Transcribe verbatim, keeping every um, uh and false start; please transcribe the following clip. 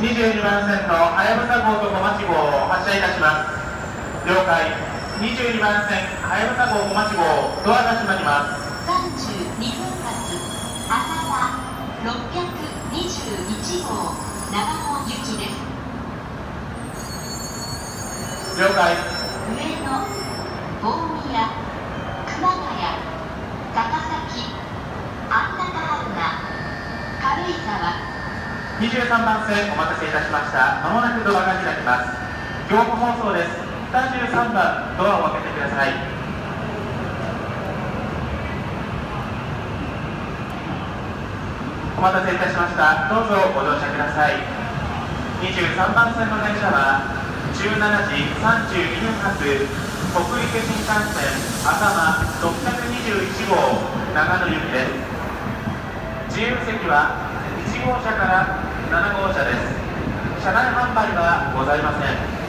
にじゅうにばん線のはやぶさ号と小町号を発車いたします。了解。にじゅうにばん線はやぶさ号小町号、ドアが閉まります。 さんじゅうにふん発浅田ろっぴゃくにじゅういち号長野行きです。 了解。 上野、大宮、熊谷、高崎、安中春名、軽井沢。 にじゅうさんばん線お待たせいたしました。まもなくドアが開きます。業務放送です。にじゅうさんばんドアを開けてください。お待たせいたしました。どうぞご乗車ください。にじゅうさんばん線の電車はじゅうしちじさんじゅうにふん発北陸新幹線あさまろっぴゃくにじゅういち号長野行きです。自由席はいち号車からなな号車です。車内販売はございません。